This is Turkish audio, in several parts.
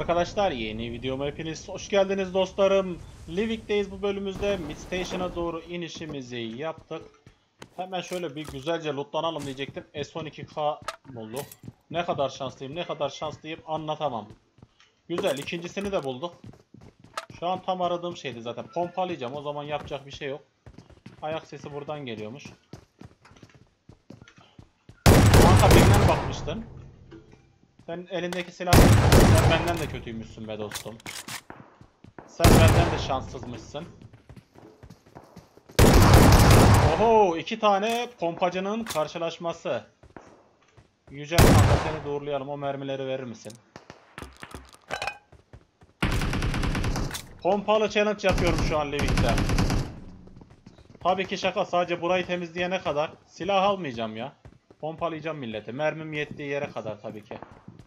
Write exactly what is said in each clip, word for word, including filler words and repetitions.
Merhaba arkadaşlar, yeni videoma hepiniz hoş geldiniz dostlarım. Livik'teyiz. Bu bölümümüzde Mid Station'a doğru inişimizi yaptık. Hemen şöyle bir güzelce lootlanalım diyecektim. S on iki K bulduk. Ne kadar şanslıyım, ne kadar şanslıyım anlatamam. Güzel, ikincisini de bulduk. Şu an tam aradığım şeydi zaten. Pompalayacağım, o zaman yapacak bir şey yok. Ayak sesi buradan geliyormuş. Kanka birine mi bakmıştın? Sen elindeki silah, sen benden de kötüymüşsün be dostum. Sen benden de şanssızmışsın. Oho, iki tane pompacının karşılaşması. Yücel kanka, seni doğrulayalım, o mermileri verir misin? Pompalı challenge yapıyorum şu an Livik'te. Tabii ki şaka, sadece burayı temizleyene kadar silah almayacağım ya. Pompalayacağım milleti, mermim yettiği yere kadar tabii ki.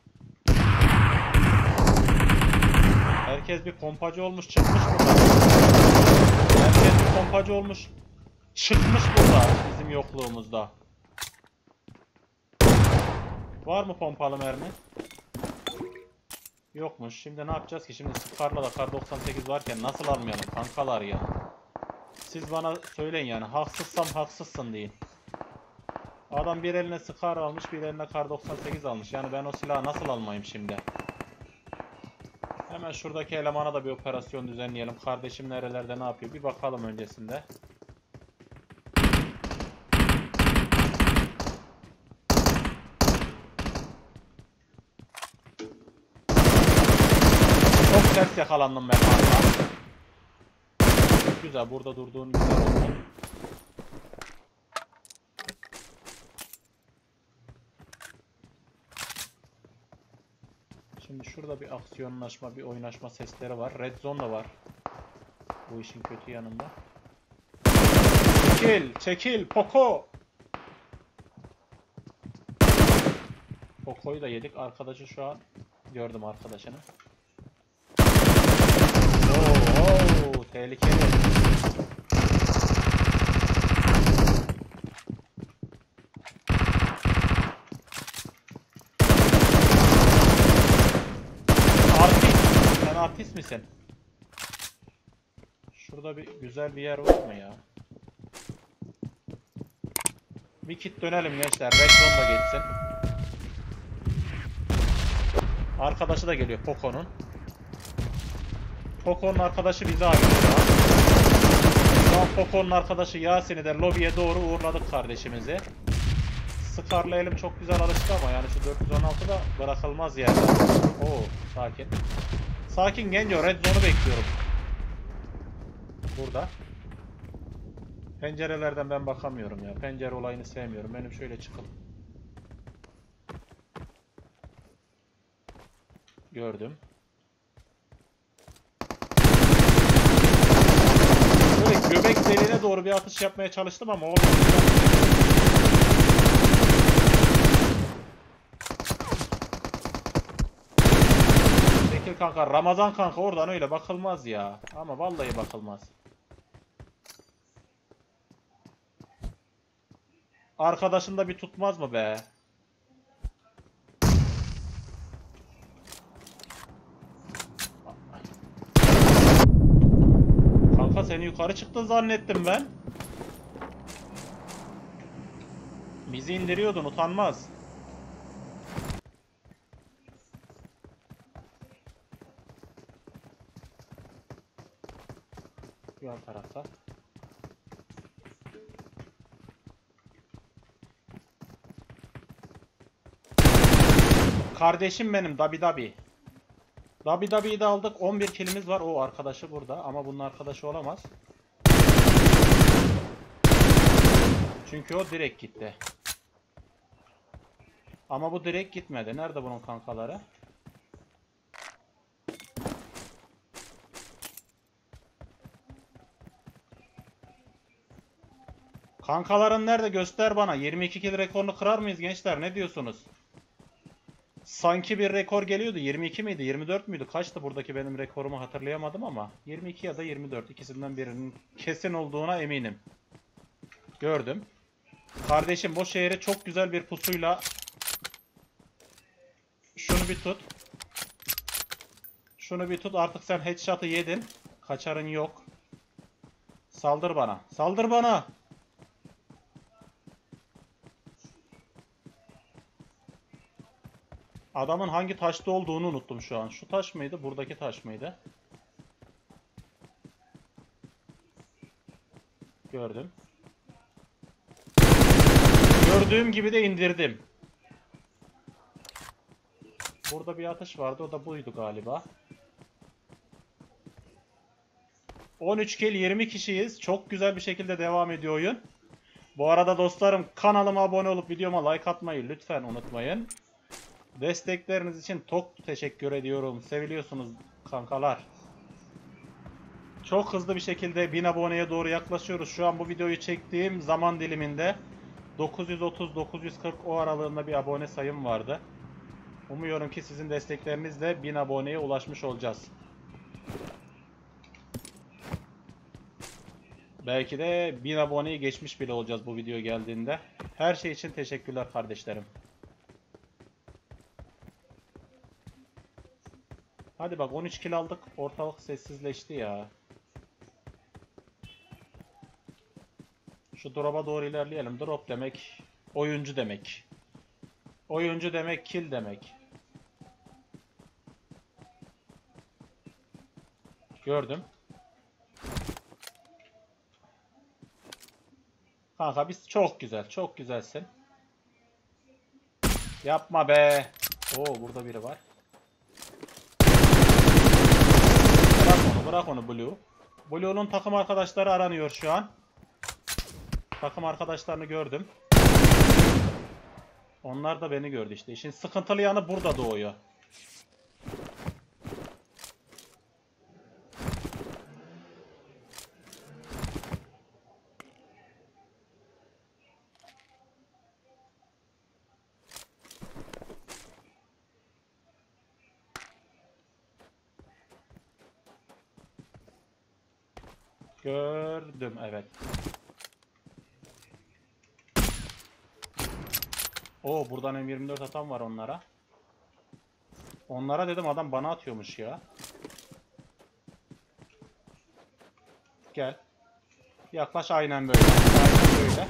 Herkes bir pompacı olmuş çıkmış burada. Herkes bir pompacı olmuş çıkmış burada bizim yokluğumuzda. Var mı pompalı mermi? Yokmuş. Şimdi ne yapacağız ki? Şimdi Scar'la da kar doksan sekiz varken nasıl almayalım kankalar ya? Siz bana söyleyin yani. Haksızsam haksızsın deyin. Adam bir eline Scar almış, bir eline kar doksan sekiz almış. Yani ben o silahı nasıl almayayım şimdi? Hemen şuradaki elemana da bir operasyon düzenleyelim. Kardeşim nerelerde ne yapıyor? Bir bakalım öncesinde. Çok ters yakalandım ben kanka. Güzel, burada durduğun güzel oldu. Şimdi şurada bir aksiyonlaşma, bir oynaşma sesleri var. Red Zone da var. Bu işin kötü yanında. Çekil, çekil, Poco. Poco'yu da yedik. Arkadaşı şu an gördüm arkadaşını. Oo, oo, tehlikeli. Artist. Sen artist misin? Şurada bir güzel bir yer var mı ya? Bir kit dönelim gençler. Red Zone da geçsin. Arkadaşı da geliyor Poco'nun. Poco'nun arkadaşı bizi arıyor ya. Şu an Poco'nun arkadaşı Yasin'i de lobiye doğru uğurladık kardeşimizi. Scar'la elim çok güzel alıştı ama yani şu dört yüz on altıda bırakılmaz yerde. Oo, sakin. Sakin Genco, Red Zone'u bekliyorum. Burada. Pencerelerden ben bakamıyorum ya. Pencere olayını sevmiyorum. Benim şöyle çıkıp. Gördüm. Böyle göbek deliğine doğru bir atış yapmaya çalıştım ama olmadı. Çekil kanka. Ramazan kanka, oradan öyle bakılmaz ya. Ama vallahi bakılmaz. Arkadaşında bir tutmaz mı be? Kanka seni yukarı çıktın zannettim ben. Bizi indiriyordun, utanmaz. Yan tarafta. Kardeşim benim Dabi Dabi. Dabi Dabi'yi de aldık. on bir kilimiz var. O arkadaşı burada ama bunun arkadaşı olamaz. Çünkü o direkt gitti. Ama bu direkt gitmedi. Nerede bunun kankaları? Kankaların nerede? Göster bana. yirmi iki kill rekorunu kırar mıyız gençler? Ne diyorsunuz? Sanki bir rekor geliyordu. yirmi iki miydi? yirmi dört müydü? Kaçtı buradaki benim rekorumu hatırlayamadım ama. yirmi iki ya da yirmi dört. İkisinden birinin kesin olduğuna eminim. Gördüm. Kardeşim bu şehri çok güzel bir pusuyla. Şunu bir tut. Şunu bir tut, artık sen headshot'ı yedin. Kaçarın yok. Saldır bana. Saldır bana. Adamın hangi taşta olduğunu unuttum şu an. Şu taş mıydı? Buradaki taş mıydı? Gördüm. Gördüğüm gibi de indirdim. Burada bir atış vardı. O da buydu galiba. on üç kill, yirmi kişiyiz. Çok güzel bir şekilde devam ediyor oyun. Bu arada dostlarım, kanalıma abone olup videoma like atmayı lütfen unutmayın. Destekleriniz için çok teşekkür ediyorum. Seviliyorsunuz kankalar. Çok hızlı bir şekilde bin aboneye doğru yaklaşıyoruz. Şu an bu videoyu çektiğim zaman diliminde dokuz yüz otuz dokuz yüz kırk o aralığında bir abone sayım vardı. Umuyorum ki sizin desteklerinizle bin aboneye ulaşmış olacağız. Belki de bin aboneyi geçmiş bile olacağız bu video geldiğinde. Her şey için teşekkürler kardeşlerim. Hadi bak, on üç kill aldık. Ortalık sessizleşti ya. Şu drop'a doğru ilerleyelim. Drop demek oyuncu demek. Oyuncu demek kill demek. Gördüm. Kanka biz çok güzel, çok güzelsin. Yapma be. Oo, burada biri var. Bırak onu, bırak onu Blue. Blue'nun takım arkadaşları aranıyor şu an. Takım arkadaşlarını gördüm. Onlar da beni gördü işte. İşin sıkıntılı yanı burada doğuyor. Gördüm, evet. Oo, buradan M yirmi dört atan var onlara. Onlara dedim, adam bana atıyormuş ya. Gel. Yaklaş, aynen böyle. Aynen böyle.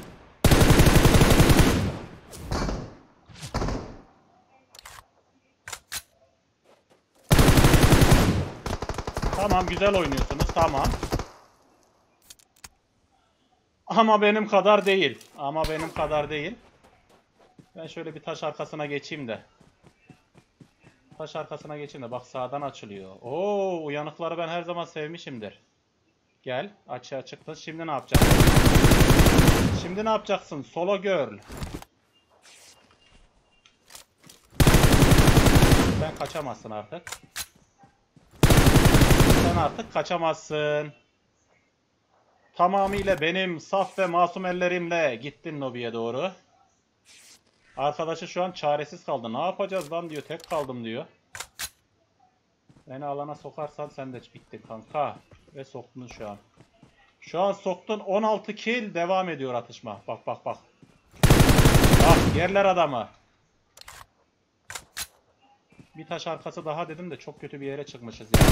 Tamam, güzel oynuyorsunuz, tamam. Ama benim kadar değil. Ama benim kadar değil. Ben şöyle bir taş arkasına geçeyim de. Taş arkasına geçeyim de. Bak, sağdan açılıyor. Oo, uyanıkları ben her zaman sevmişimdir. Gel. Açığa çıktın. Şimdi ne yapacaksın? Şimdi ne yapacaksın? Solo girl. Sen kaçamazsın artık. Sen artık kaçamazsın. Tamamıyla benim saf ve masum ellerimle gittin lobiye doğru. Arkadaşı şu an çaresiz kaldı. Ne yapacağız lan diyor. Tek kaldım diyor. Beni alana sokarsan sen de bittin kanka. Ve soktun şu an. Şu an soktun. on altı kill, devam ediyor atışma. Bak bak bak. Bak, yerler adamı. Bir taş arkası daha dedim de çok kötü bir yere çıkmışız ya.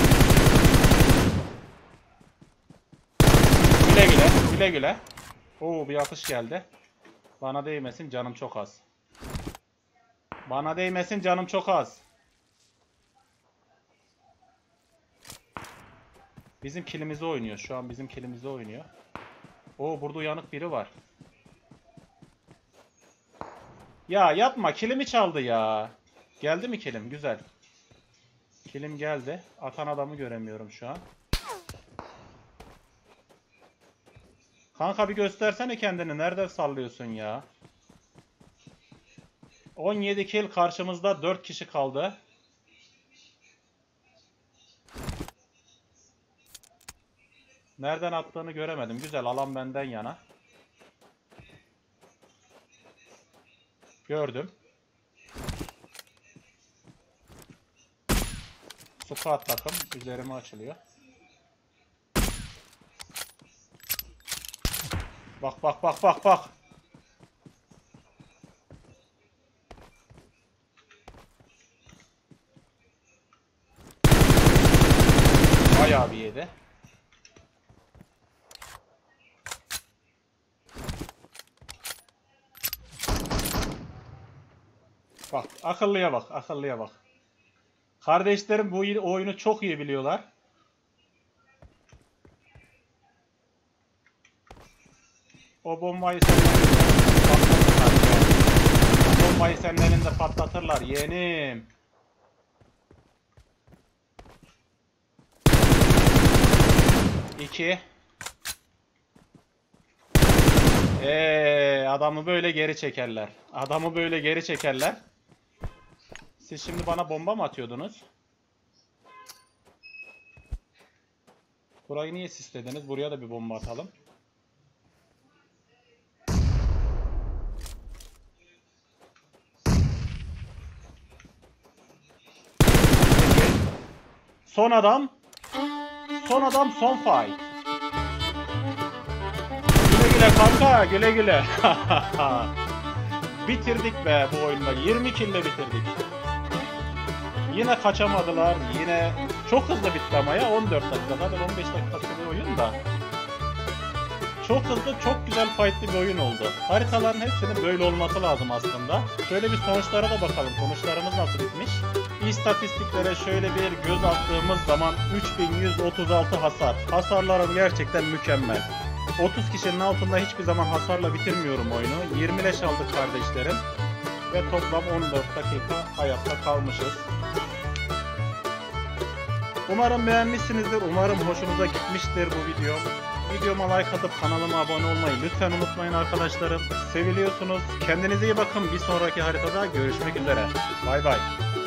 Güle güle. Güle güle. Oo, bir atış geldi. Bana değmesin, canım çok az. Bana değmesin, canım çok az. Bizim kilimizi oynuyor. Şu an bizim kilimizi oynuyor. Oo, burada uyanık biri var. Ya yapma, kilimi çaldı ya. Geldi mi kilim? Güzel. Kilim geldi. Atan adamı göremiyorum şu an. Kanka bir göstersene kendini. Nereden sallıyorsun ya? on yedi kill, karşımızda dört kişi kaldı. Nereden attığını göremedim. Güzel, alan benden yana. Gördüm. Squad takım üzerime açılıyor. Bak bak bak bak bak. Bayağı bir yedi. Bak akıllıya bak, akıllıya bak. Kardeşlerim bu oyunu çok iyi biliyorlar. O bombayı senin elinde patlatırlar. O bombayı senin elinde patlatırlar yeğenim. İki. Eee adamı böyle geri çekerler. Adamı böyle geri çekerler. Siz şimdi bana bomba mı atıyordunuz? Burayı niye sislediniz? Buraya da bir bomba atalım. Son adam. Son adam, son fight. Güle güle kanka, güle güle. Bitirdik be bu oyunda. yirmi kill ile bitirdik. Yine kaçamadılar. Yine çok hızlı bitti ama ya. on dört dakika. Zaten on beş dakika bir oyun da. Çok hızlı, çok güzel fightli bir oyun oldu. Haritaların hepsinin böyle olması lazım aslında. Şöyle bir sonuçlara da bakalım. Sonuçlarımız nasıl bitmiş? İstatistiklere şöyle bir göz attığımız zaman üç bin yüz otuz altı hasar. Hasarlarım gerçekten mükemmel. otuz kişinin altında hiçbir zaman hasarla bitirmiyorum oyunu. yirmi leş aldık kardeşlerim. Ve toplam on dört dakika hayatta kalmışız. Umarım beğenmişsinizdir. Umarım hoşunuza gitmiştir bu video. Videoma like atıp kanalıma abone olmayı lütfen unutmayın arkadaşlarım. Seviliyorsunuz. Kendinize iyi bakın. Bir sonraki haritada görüşmek üzere. Bay bay.